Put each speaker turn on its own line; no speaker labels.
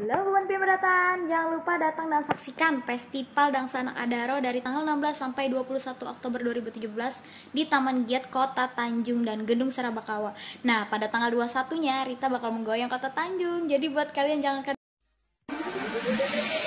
Halo Buan Pemberatan, jangan lupa datang dan saksikan Festival Dangsa Anak Adaro dari tanggal 16 sampai 21 Oktober 2017 di Taman Giat Kota Tanjung dan Gedung Sarabakawa. Nah, pada tanggal 21-nya Rita bakal menggoyang Kota Tanjung. Jadi buat kalian jangan